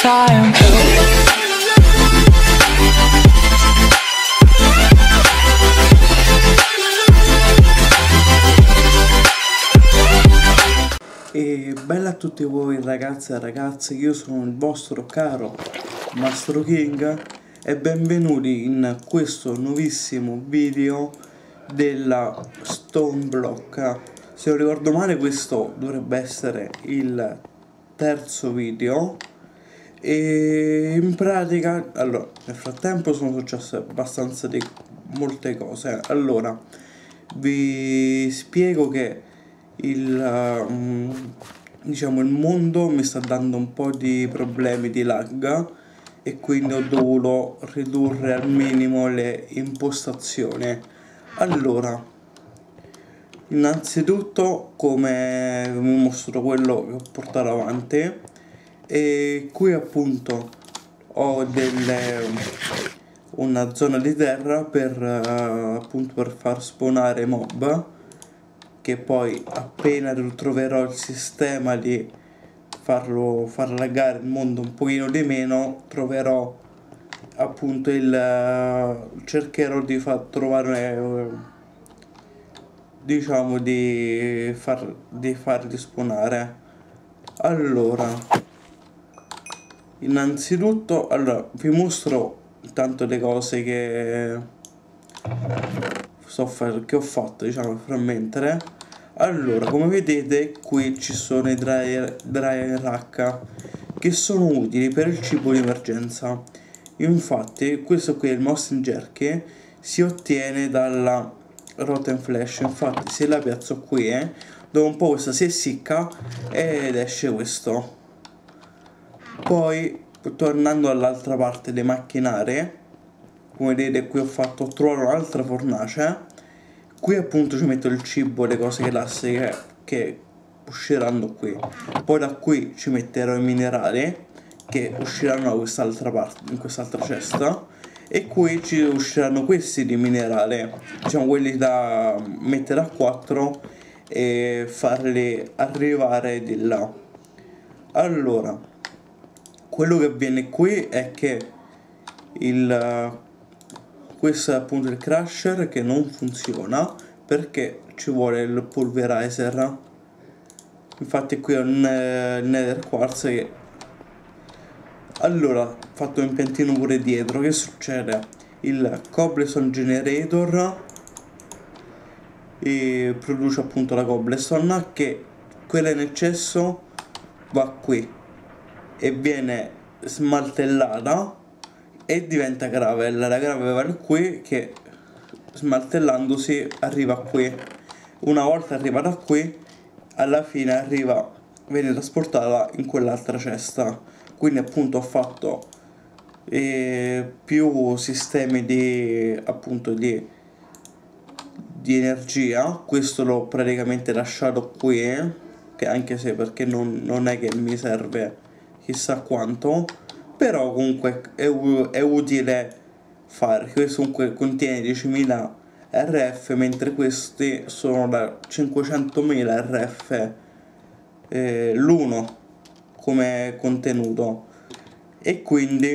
time. E bella a tutti voi ragazze e ragazze, io sono il vostro caro Mastro King e benvenuti in questo nuovissimo video della Stone Block. Se non ricordo male questo dovrebbe essere il terzo video e in pratica, allora, nel frattempo sono successe abbastanza di molte cose. Allora, vi spiego che diciamo il mondo mi sta dando un po' di problemi di lag e quindi ho dovuto ridurre al minimo le impostazioni. Allora, innanzitutto, come vi mostro quello che ho portato avanti, e qui appunto ho una zona di terra per appunto per far spawnare mob, che poi appena troverò il sistema di far laggare il mondo un pochino di meno, troverò appunto cercherò di trovare, diciamo, di farli spawnare. Allora, innanzitutto, allora vi mostro intanto le cose che ho fatto, diciamo, per mentre. Allora, come vedete qui ci sono i dryer H che sono utili per il cibo di emergenza. Infatti questo qui è il Mossing Jerky, si ottiene dalla Rotten Flesh. Infatti se la piazzo qui, dopo un po' questa si essicca ed esce questo. Poi tornando all'altra parte dei macchinari, come vedete qui ho trovato un'altra fornace. Qui appunto ci metto il cibo, le cose classiche che usciranno qui. Poi da qui ci metterò i minerali che usciranno da quest'altra parte, in quest'altra cesta. E qui ci usciranno questi di minerali, diciamo quelli da mettere a 4 e farli arrivare di là. Allora, quello che avviene qui è che questo è appunto il crusher che non funziona perché ci vuole il pulverizer. Infatti qui ho un nether quartz che... Allora, ho fatto un impiantino pure dietro. Che succede? Il cobblestone generator e produce appunto la cobblestone, che quella in eccesso va qui e viene smaltellata e diventa gravel. La gravel va qui che smaltellandosi arriva qui. Una volta arrivata qui, alla fine viene trasportata in quell'altra cesta. Quindi appunto ho fatto più sistemi di energia. Questo l'ho praticamente lasciato qui, che anche se perché non è che mi serve chissà quanto, però comunque è utile fare. Questo comunque contiene 10.000 RF, mentre questi sono da 500.000 RF l'uno come contenuto, e quindi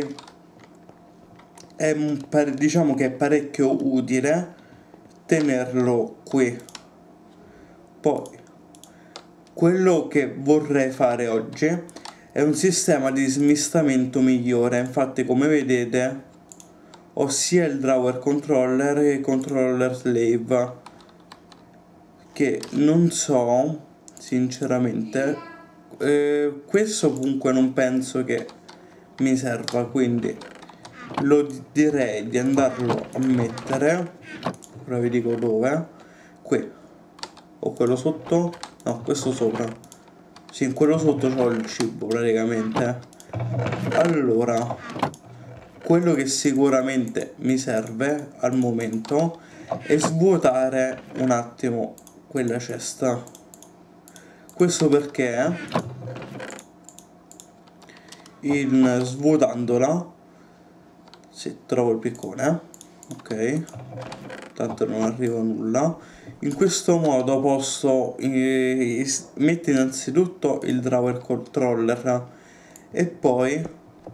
diciamo che è parecchio utile tenerlo qui. Poi quello che vorrei fare oggi è un sistema di smistamento migliore. Infatti come vedete ho sia il drawer controller che il controller slave, che non so sinceramente, questo comunque non penso che mi serva, quindi lo direi di andarlo a mettere. Ora vi dico dove. Qui o quello sotto, no, questo sopra. Sì, in quello sotto c'ho il cibo praticamente. Allora, quello che sicuramente mi serve al momento è svuotare un attimo quella cesta. Questo perché svuotandola, se trovo il piccone, ok, tanto non arriva nulla, in questo modo posso mettere innanzitutto il drawer controller e poi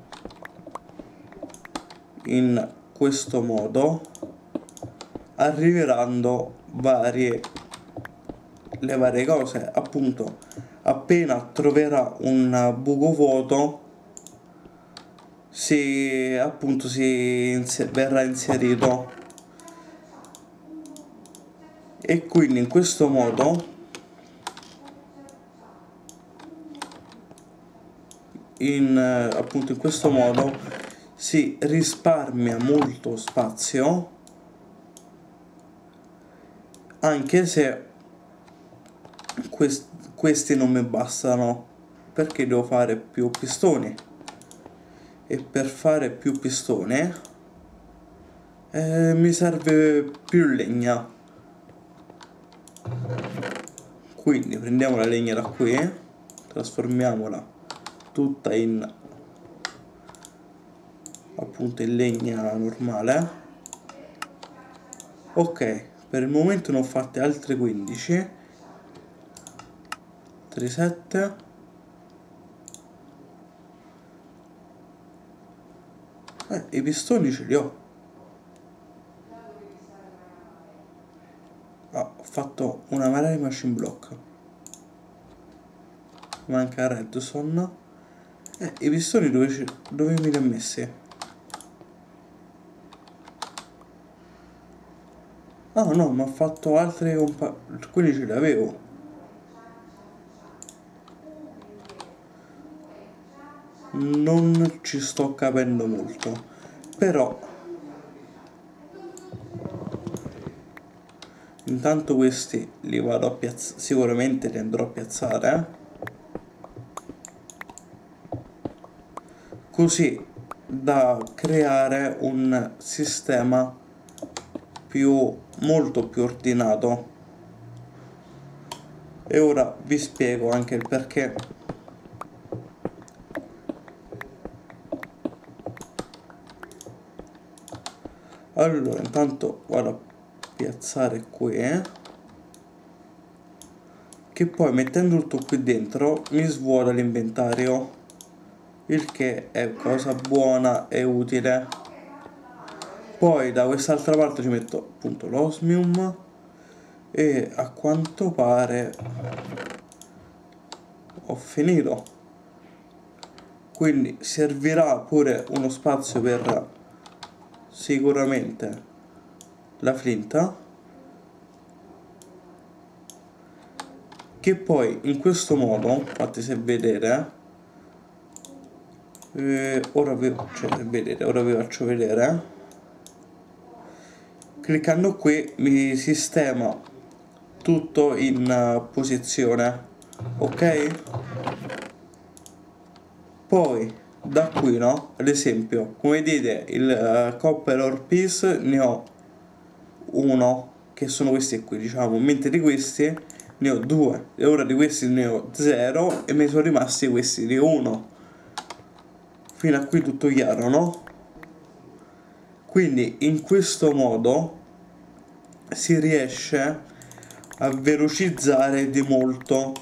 in questo modo arriveranno le varie cose. Appunto, appena troverà un buco vuoto verrà inserito, e quindi in questo modo appunto in questo modo si risparmia molto spazio, anche se questi non mi bastano, perché devo fare più pistoni, e per fare più pistoni mi serve più legna. Quindi prendiamo la legna da qui, trasformiamola tutta in appunto in legna normale. Ok, per il momento ne ho fatte altre 15, 37, i pistoni ce li ho. Ho fatto una marea di machine block, manca redstone. I pistoni dove mi li ha messi? Ah no, ma ha fatto altre quindi ce li avevo. Non ci sto capendo molto, però intanto questi li vado a piazzare, sicuramente li andrò a piazzare, così da creare un sistema molto più ordinato. E ora vi spiego anche il perché. Allora, intanto vado a piazzare qui, che poi mettendo tutto qui dentro mi svuota l'inventario, il che è cosa buona e utile. Poi da quest'altra parte ci metto appunto l'osmium, e a quanto pare ho finito, quindi servirà pure uno spazio per sicuramente la flinta, che poi in questo modo, fate se vedere, ora vi faccio vedere. Cliccando qui mi sistema tutto in posizione, ok? Poi da qui, no? Ad esempio, come vedete, il copper ore piece ne ho uno, che sono questi qui, diciamo, mentre di questi ne ho due, e ora di questi ne ho 0, e mi sono rimasti questi di 1. Fino a qui tutto chiaro, no? Quindi in questo modo si riesce a velocizzare di molto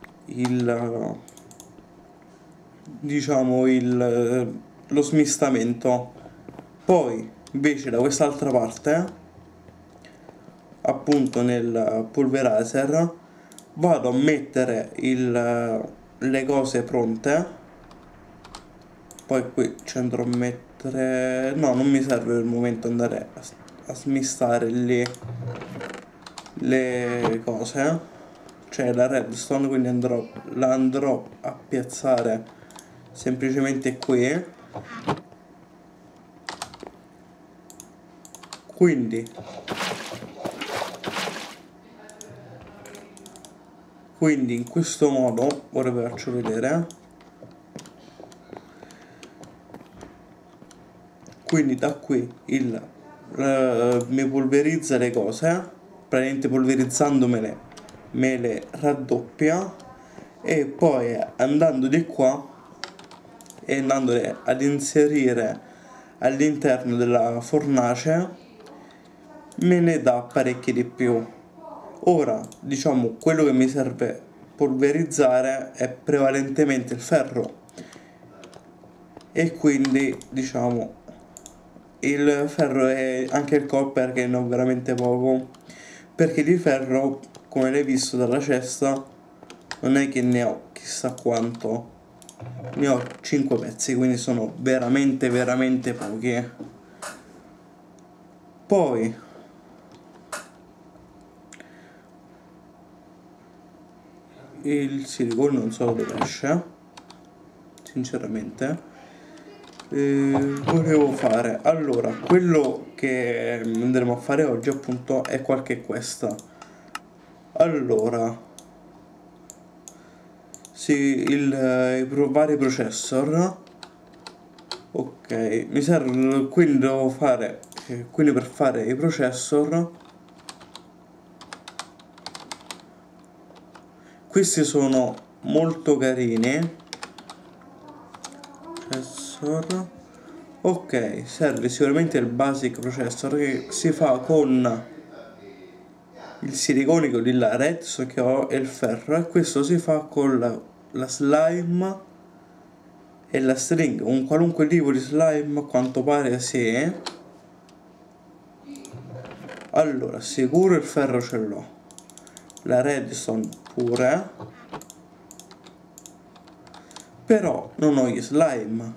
lo smistamento. Poi invece da quest'altra parte, appunto nel pulverizer, vado a mettere le cose pronte. Poi qui ci andrò a mettere, no, non mi serve per il momento andare a smistare lì le cose, cioè la redstone, quindi la andrò a piazzare semplicemente qui. Quindi in questo modo, ora vi faccio vedere. Quindi da qui mi polverizza le cose, praticamente polverizzandomele me le raddoppia, e poi andando di qua e andandole ad inserire all'interno della fornace me ne dà parecchi di più. Ora, diciamo, quello che mi serve polverizzare è prevalentemente il ferro, e quindi diciamo il ferro e anche il copper, che ne ho veramente poco, perché di ferro, come l'hai visto dalla cesta, non è che ne ho chissà quanto, ne ho 5 pezzi, quindi sono veramente pochi. Poi il silicone non so dove esce, sinceramente. Volevo fare, allora, quello che andremo a fare oggi appunto è questa. Allora, sì, i vari processor. Ok, mi serve, quindi devo fare, quindi per fare i processor, questi sono molto carini. Processor, ok, serve sicuramente il basic processor, che si fa con il siliconico di là, redstone che ho, e il ferro, e questo si fa con la slime e la string, un qualunque tipo di slime a quanto pare. Sì. Allora, sicuro il ferro ce l'ho, la redstone pure, però non ho gli slime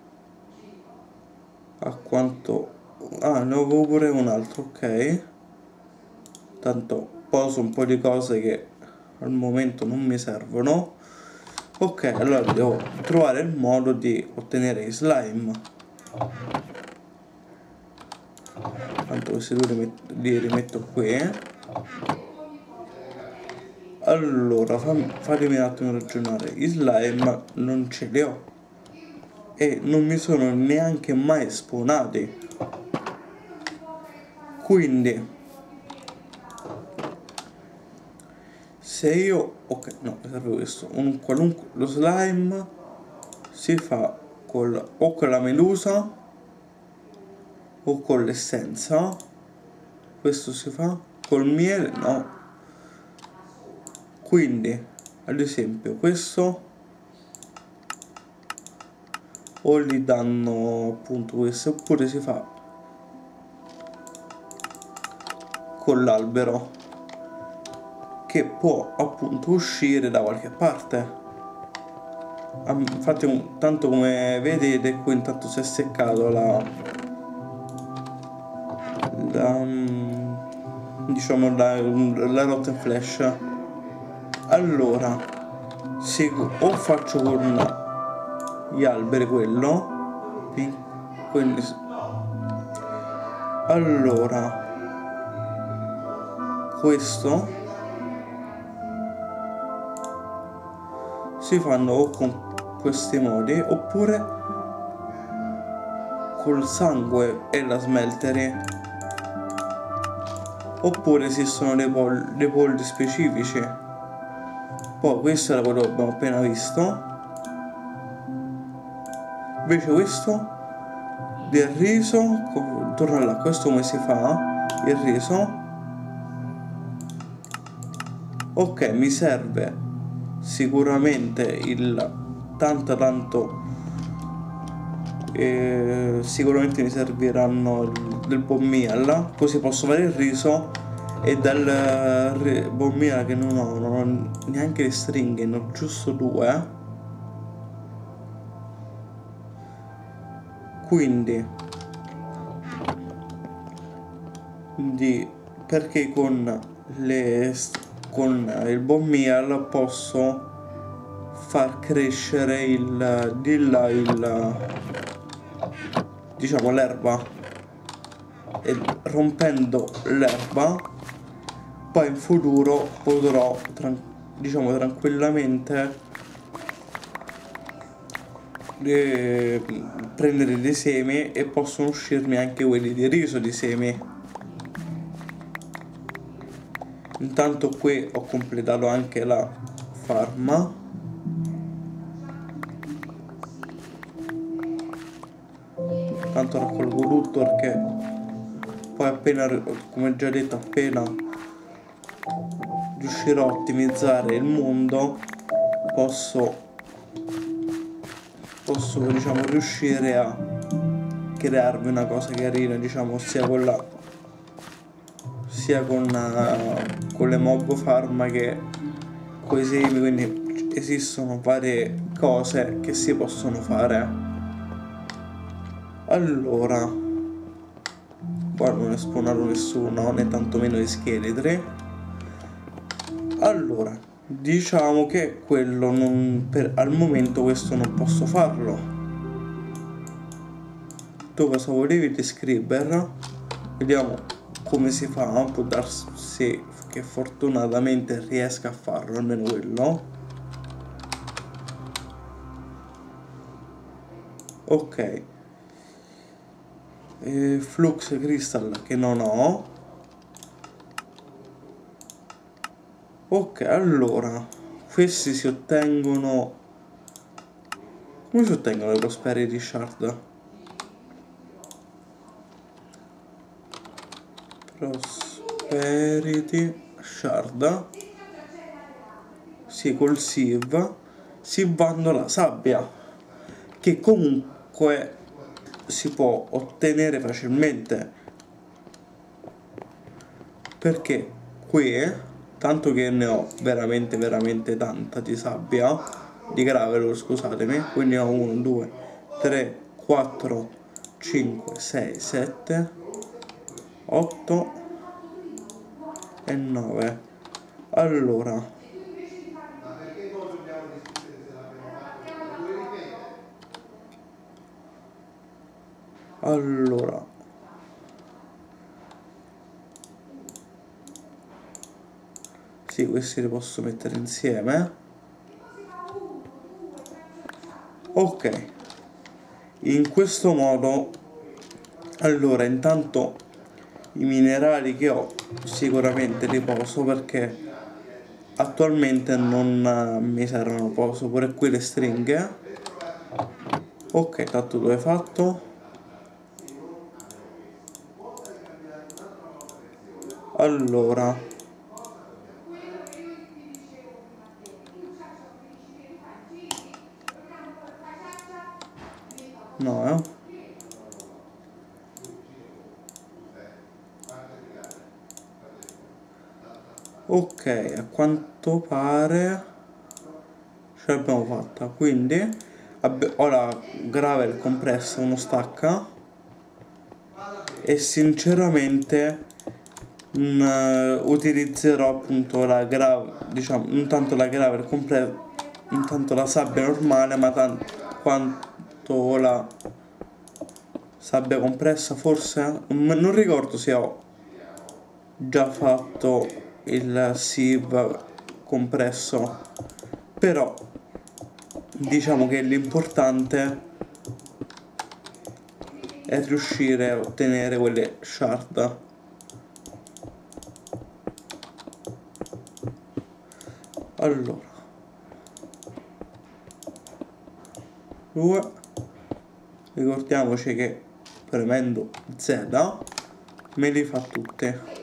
a quanto... ah, ne avevo pure un altro, ok, tanto poso un po' di cose che al momento non mi servono. Ok, allora devo trovare il modo di ottenere i slime. Tanto questi due li rimetto qui. Allora, fatemi un attimo ragionare. I slime non ce li ho e non mi sono neanche mai spawnati. Quindi se io... ok, no, mi serve questo. Un qualunque... lo slime si fa o con la medusa o con l'essenza. Questo si fa col miele, no. Quindi, ad esempio, questo o gli danno appunto questo, oppure si fa con l'albero, che può appunto uscire da qualche parte. Infatti, tanto come vedete qui intanto si è seccato diciamo la rotten flash. Allora o faccio con gli alberi quello, quindi allora questo si fanno o con questi modi oppure col sangue e la smeltere, oppure esistono dei polli specifici. Poi questo era quello che abbiamo appena visto. Invece questo del riso, torna là, questo come si fa? Il riso. Ok, mi serve sicuramente sicuramente mi serviranno del bommiel, così posso fare il riso, e dal bommiel che non ho neanche le stringhe, ne ho giusto 2. Quindi perché con il bommiel posso far crescere diciamo l'erba, e rompendo l'erba poi in futuro potrò diciamo tranquillamente prendere dei semi, e possono uscirmi anche quelli di riso di semi. Intanto qui ho completato anche la farma. Tanto raccolgo tutto perché poi appena, come già detto, appena riuscirò a ottimizzare il mondo posso diciamo riuscire a crearvi una cosa carina, diciamo, sia con le mob farm che con i semi, quindi esistono varie cose che si possono fare. Allora, qua non è spawnato nessuno, né tantomeno gli scheletri. Allora, diciamo che quello non, al momento questo non posso farlo. Tu cosa volevi descrivere? Vediamo come si fa. Può darsi che fortunatamente riesca a farlo, almeno quello. Ok. Flux crystal che non ho. Ok, allora questi si ottengono. Come si ottengono le prosperity shard? Prosperity shard. Sì, col sieve si vanno la sabbia, che comunque si può ottenere facilmente, perché qui, tanto che ne ho veramente tanta di sabbia, di gravel, scusatemi, quindi ho 1, 2, 3, 4, 5, 6, 7, 8 e 9. Allora, sì, questi li posso mettere insieme. Ok, in questo modo, allora, intanto i minerali che ho sicuramente li poso, perché attualmente non mi servono. Poso pure qui le stringhe. Ok, tanto dove è fatto. Allora, no, ok, a quanto pare ce l'abbiamo fatta, quindi ho la gravel compressa, uno stacca, e sinceramente utilizzerò appunto la gravel, diciamo, intanto la gravel compressa, intanto la sabbia normale, ma quanto la sabbia compressa forse? Non ricordo se ho già fatto il sieve compresso, però diciamo che l'importante è riuscire a ottenere quelle shard. Allora, 2, ricordiamoci che premendo Z me li fa tutte.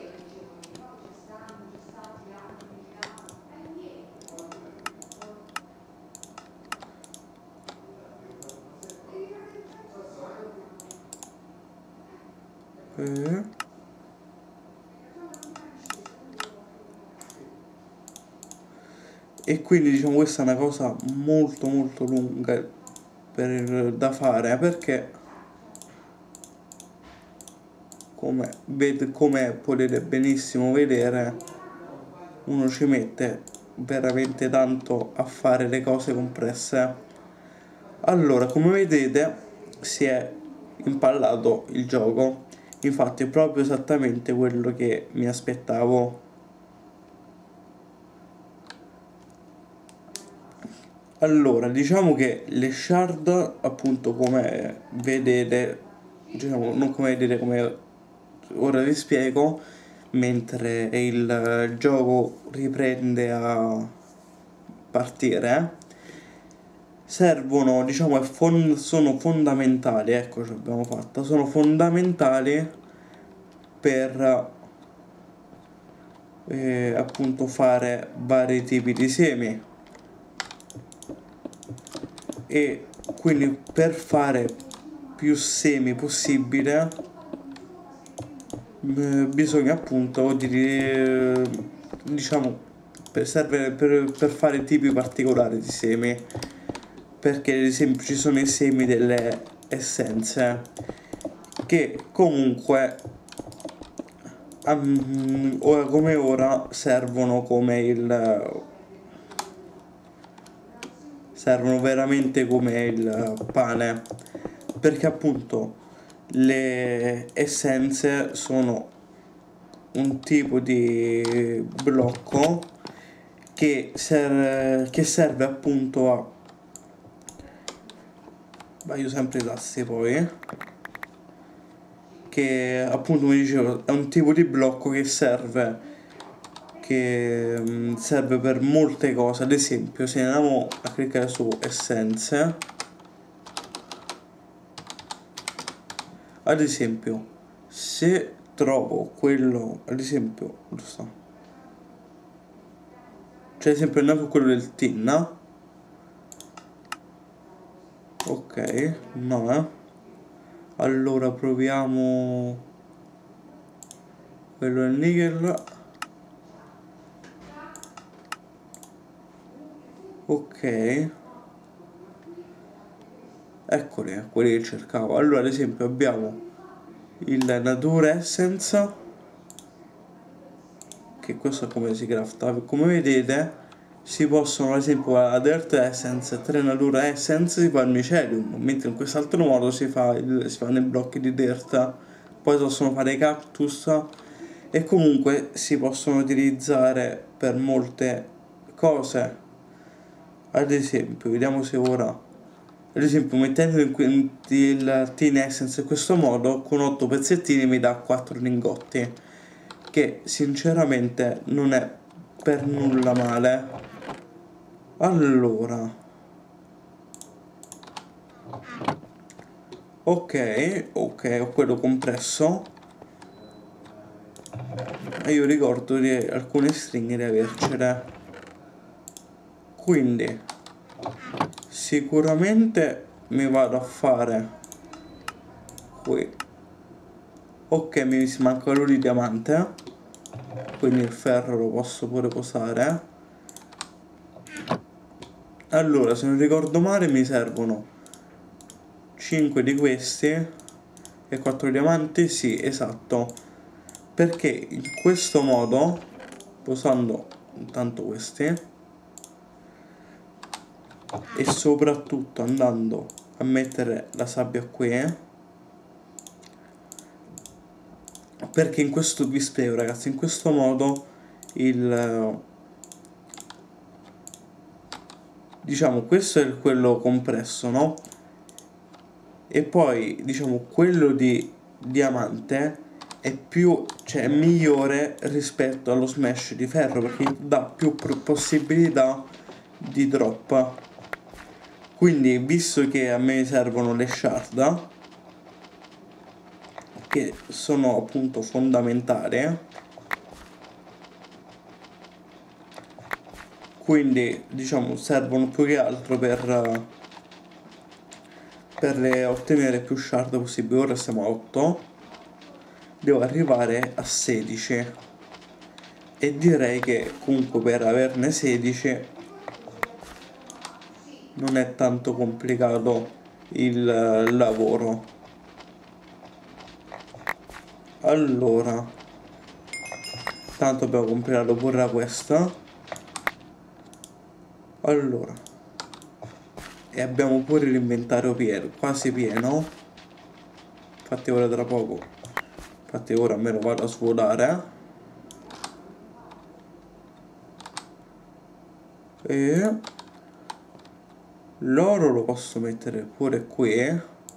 E quindi diciamo questa è una cosa molto lunga da fare, perché come potete benissimo vedere, uno ci mette veramente tanto a fare le cose compresse. Allora, come vedete, si è impallato il gioco. Infatti è proprio esattamente quello che mi aspettavo. Allora, diciamo che le shard, appunto, come vedete, diciamo, non come vedete, come ora vi spiego, mentre il gioco riprende a partire, servono, diciamo, sono fondamentali, ecco, ce l'abbiamo fatta, sono fondamentali per appunto fare vari tipi di semi. E quindi per fare più semi possibile, bisogna appunto diciamo serve per fare tipi particolari di semi, perché ad esempio ci sono i semi delle essenze che comunque ora come ora servono veramente come il pane, perché appunto le essenze sono un tipo di blocco che serve appunto a... Sbaglio sempre i tassi poi. Che appunto, come dicevo, è un tipo di blocco che serve per molte cose. Ad esempio, se andiamo a cliccare su essenze, ad esempio, se trovo quello, ad esempio, lo so, cioè ad esempio andiamo su quello del tin, ok, no, allora proviamo quello del nickel, ok, eccoli, quelli che cercavo. Allora ad esempio abbiamo il Nature Essence, che questo è come si crafta. Come vedete si possono, ad esempio, la Dirt Essence, 3 Nature Essence si fa il Mycelium, mentre in quest'altro modo si fanno i blocchi di Dirt. Poi si possono fare i cactus e comunque si possono utilizzare per molte cose. Ad esempio, vediamo se ora, ad esempio, mettendo il Tin Essence in questo modo, con 8 pezzettini mi dà 4 lingotti, che sinceramente non è per nulla male. Allora, ok, ho quello compresso. E io ricordo di alcune stringhe di avercele. Quindi, sicuramente mi vado a fare qui. Ok, mi manca quello di diamante, quindi il ferro lo posso pure posare. Allora, se non ricordo male mi servono 5 di questi e 4 diamanti, sì, esatto, perché in questo modo, posando intanto questi e soprattutto andando a mettere la sabbia qui, perché in questo vi spiego ragazzi, in questo modo diciamo questo è quello compresso, no? E poi diciamo quello di diamante è più, cioè è migliore rispetto allo smash di ferro, perché dà più possibilità di drop. Quindi visto che a me servono le shard, che sono appunto fondamentali, quindi diciamo servono più che altro per ottenere più shard possibile. Ora siamo a 8, devo arrivare a 16 e direi che comunque per averne 16 non è tanto complicato il lavoro. Allora, tanto abbiamo compilato pure questa. Allora, e abbiamo pure l'inventario pieno, quasi pieno. Infatti ora tra poco, infatti ora me lo vado a svuotare. E l'oro lo posso mettere pure qui.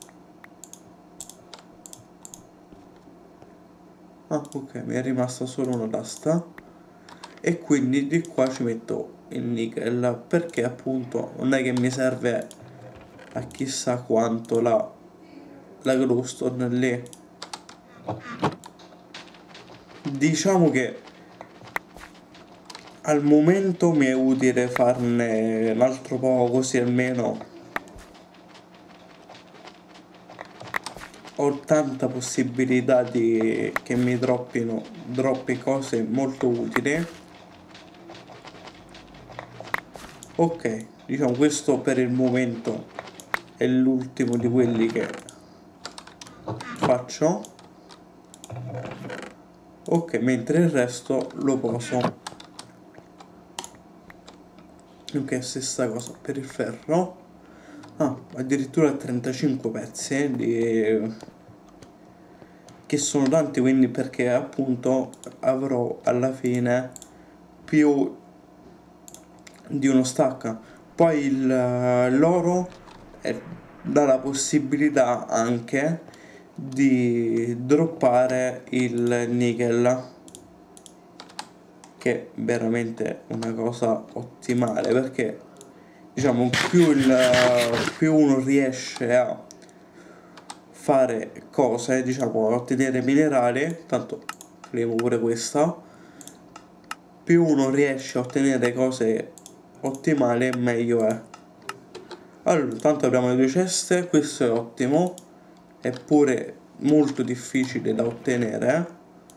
Ah, ok, mi è rimasta solo una tasta. E quindi di qua ci metto il nickel, perché appunto non è che mi serve a chissà quanto la glowstone lì. Diciamo che al momento mi è utile farne un altro po', così almeno ho tanta possibilità di che mi droppi cose molto utili. Ok, diciamo questo per il momento è l'ultimo di quelli che faccio. Ok, mentre il resto lo poso. Ok, stessa cosa per il ferro. Addirittura 35 pezzi che sono tanti, quindi, perché appunto avrò alla fine più di uno stack. Poi l'oro dà la possibilità anche di droppare il nickel, che è veramente una cosa ottimale, perché diciamo più uno riesce a fare cose, diciamo a ottenere minerali, tanto faremo pure questa, più uno riesce a ottenere cose ottimali meglio è. Allora, intanto apriamo le due ceste, questo è ottimo, eppure molto difficile da ottenere.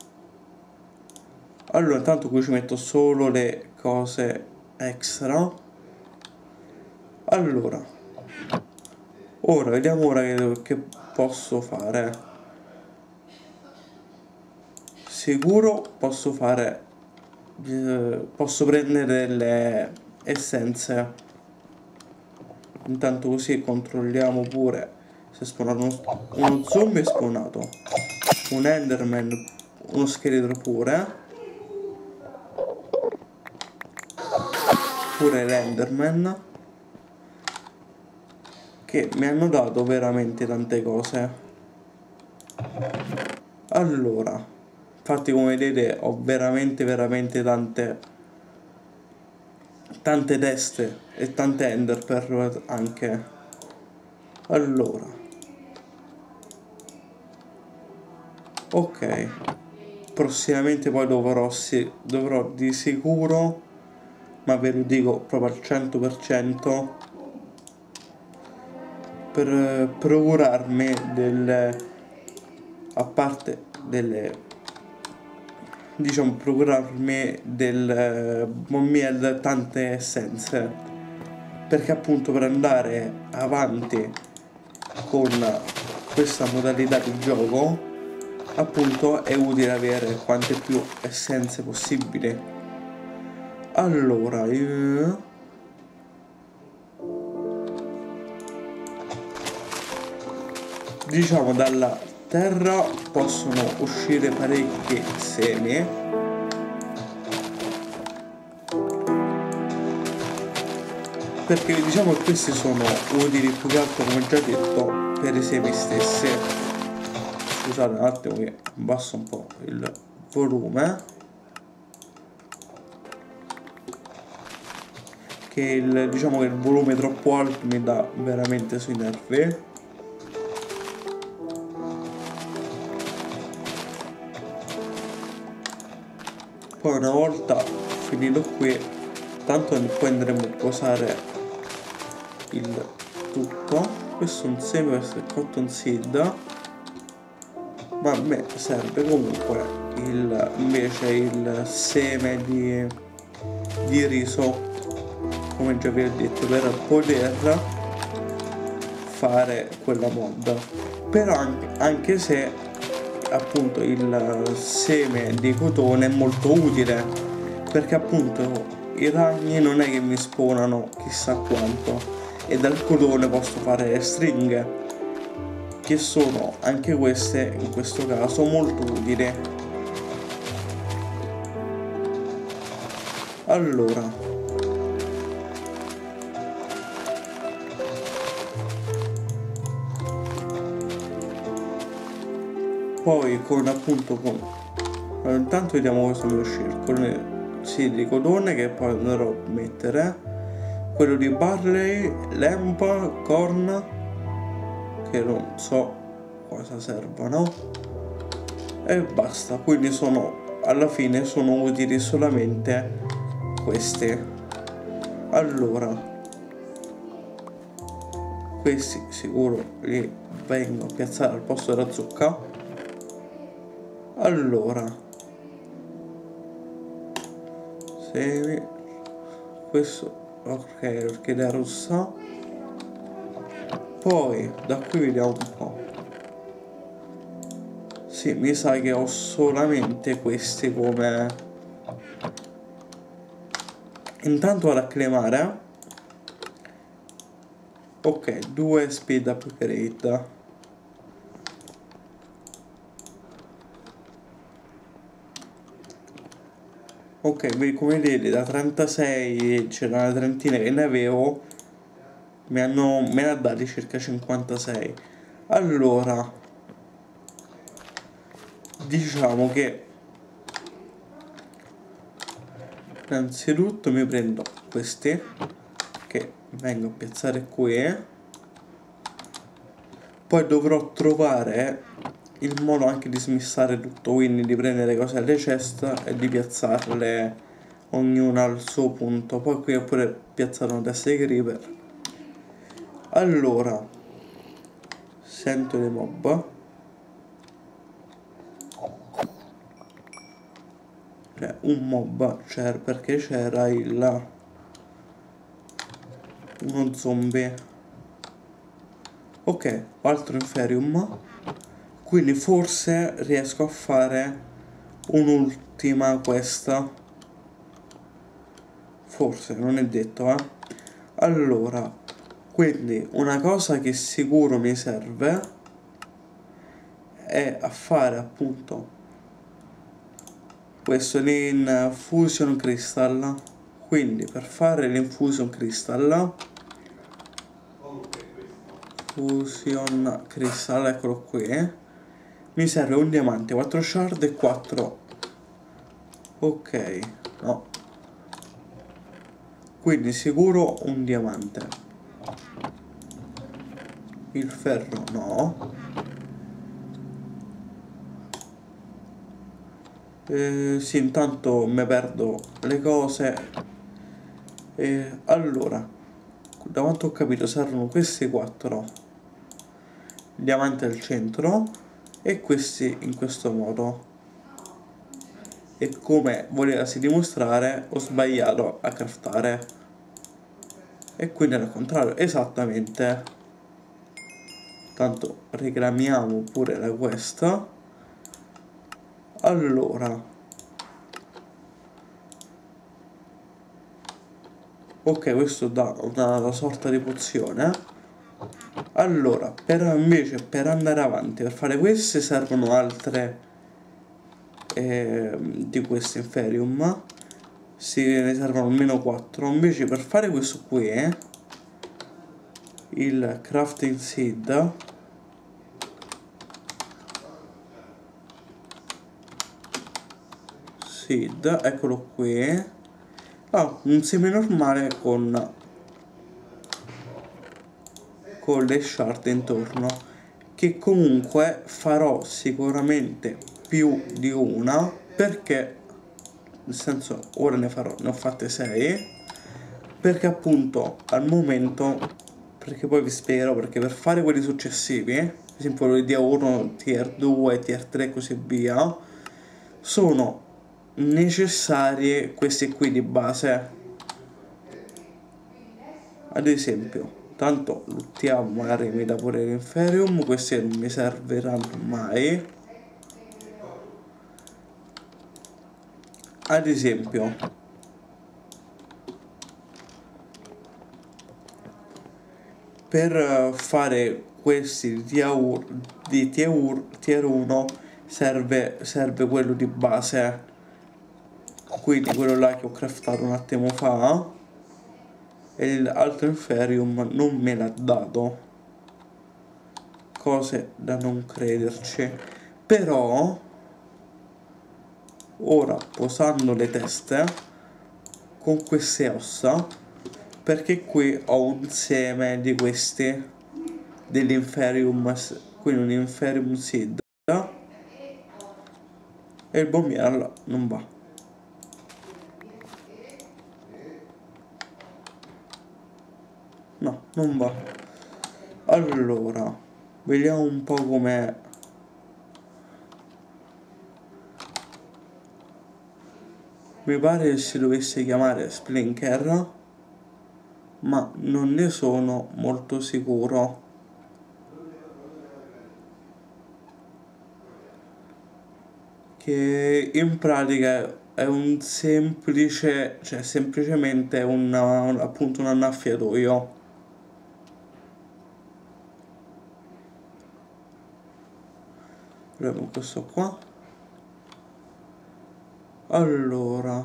Allora, intanto qui ci metto solo le cose extra. Allora, ora vediamo ora che posso fare. Sicuro posso fare, posso prendere delle essenze. Intanto così controlliamo pure se spawnato uno zombie è spawnato, un enderman, uno scheletro pure l'enderman, che mi hanno dato veramente tante cose. Allora, infatti come vedete ho veramente tante teste e tante enderpearl anche. Allora, ok, prossimamente poi dovrò di sicuro, ma ve lo dico proprio al 100%, per procurarmi a parte delle, diciamo, procurarmi tante essenze, perché appunto per andare avanti con questa modalità di gioco appunto è utile avere quante più essenze possibili. Allora, diciamo dalla terra possono uscire parecchi semi, perché diciamo che questi sono utili più che altro, come già detto, per i semi stessi. Scusate un attimo che abbasso un po' il volume, che diciamo che il volume troppo alto mi dà veramente sui nervi. Poi una volta finito qui, tanto poi andremo a posare il tutto. Questo è un seme, questo è cotton seed, ma a me serve comunque invece il seme di riso, come già vi ho detto, per poter fare quella mod. Però anche se appunto il seme di cotone è molto utile, perché appunto i ragni non è che mi spawnano chissà quanto, e dal cotone posso fare le stringhe, che sono anche queste in questo caso molto utili. Allora, poi intanto vediamo cosa mi uscire, con il di cotone che poi andrò a mettere, quello di barley, lempa, corn, che non so cosa servono, e basta. Quindi alla fine sono utili solamente questi. Allora, questi sicuro li vengo a piazzare al posto della zucca. Allora, semi, questo, ok, orchidea rossa. Poi da qui vediamo un po'. Sì, mi sa che ho solamente questi come... Intanto vado a cremare. Ok, 2 speed upgrade. Ok, come vedi da 36 c'era una trentina che ne avevo, me ne ha dati circa 56. Allora, diciamo che innanzitutto mi prendo questi che vengo a piazzare qui, poi dovrò trovare il modo anche di smissare tutto, quindi di prendere cose alle ceste e di piazzarle ognuna al suo punto. Poi qui ho pure piazzato una testa di creeper. Allora, sento dei mob, un mob c'era perché c'era uno zombie. Ok, altro inferium, quindi forse riesco a fare un'ultima questa, forse, non è detto, allora, quindi una cosa che sicuro mi serve è a fare appunto questo, l'infusion crystal. Quindi per fare l'infusion crystal, fusion crystal, eccolo qui, mi serve un diamante, 4 shard e 4, ok, no, quindi sicuro un diamante, il ferro no, sì, intanto mi perdo le cose. Allora, da quanto ho capito servono questi 4 diamanti al centro e questi in questo modo, e come volevasi dimostrare ho sbagliato a craftare e quindi al contrario, esattamente. Tanto reclamiamo pure la questa. Allora, ok, questo dà una sorta di pozione. Allora, invece per andare avanti, per fare queste servono altre di questi inferium, ne servono almeno 4. Invece per fare questo qui, il crafting seed, eccolo qui, un seme normale con le shard intorno, che comunque farò sicuramente più di una, perché nel senso ora ne ho fatte 6, perché appunto al momento, perché poi vi spiegherò, perché per fare quelli successivi, ad esempio quelli tier 1, tier 2, tier 3 e così via, sono necessarie queste qui di base. Ad esempio, tanto luttiamo, magari mi dà pure l'inferium, questi non mi serviranno mai. Ad esempio, per fare questi di tier 1 serve quello di base, quindi quello là che ho craftato un attimo fa, e l'altro inferium non me l'ha dato, cose da non crederci. Però ora, posando le teste con queste ossa, perché qui ho un seme di questi dell'inferium, quindi un inferium seed, e il bombiere non va. No, non va. Allora, Vediamo un po' com'è. Mi pare che si dovesse chiamare Splinker, ma non ne sono molto sicuro. Che in pratica è un semplice, cioè semplicemente appunto un annaffiatoio. Proviamo questo qua. Allora,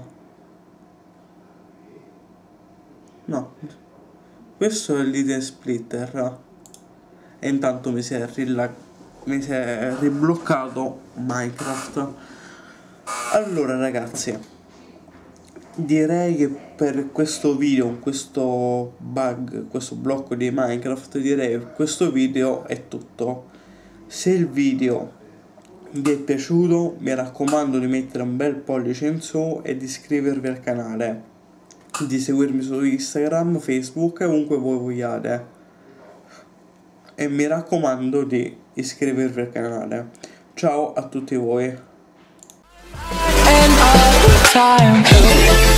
no, questo è l'idea splitter. E intanto mi si è ribloccato Minecraft. Allora ragazzi, direi che per questo video, questo bug, questo blocco di Minecraft, direi che questo video è tutto. Se il video vi è piaciuto, mi raccomando di mettere un bel pollice in su e di iscrivervi al canale, di seguirmi su Instagram, Facebook e ovunque voi vogliate. E mi raccomando di iscrivervi al canale. Ciao a tutti voi.